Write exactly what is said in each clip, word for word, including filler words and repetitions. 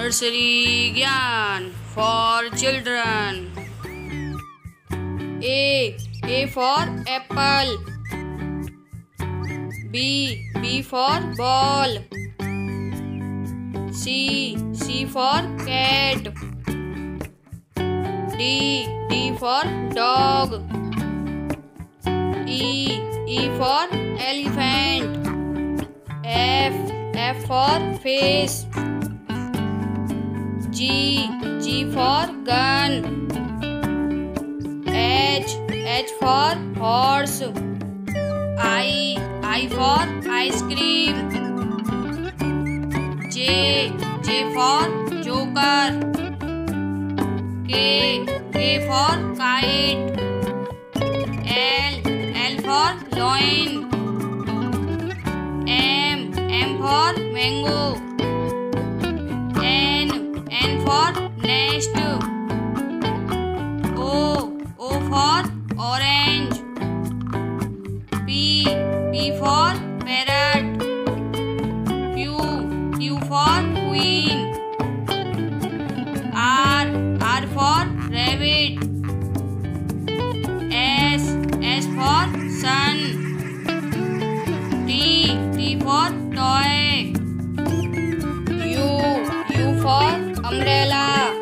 Nursery Gyan for children. A. A for apple. B. B for ball. C. C for cat. D. D for dog. E. E for elephant. F. F for face. G. G for gun. H. H for horse. I. I for ice cream. J. J for joker. K. K for kite. L. L for lion. M. M for mango. N. N for nest. O. O for orange. P. P for parrot. Q. Q for queen. R. R for rabbit. S. S for sun. T. T for toy. U. U for umbrella.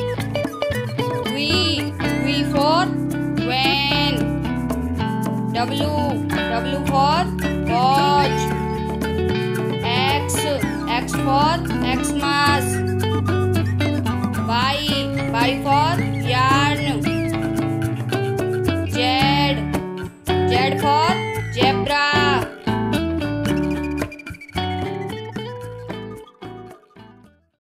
V. V for van. W. W for watch. X. X for Xmas.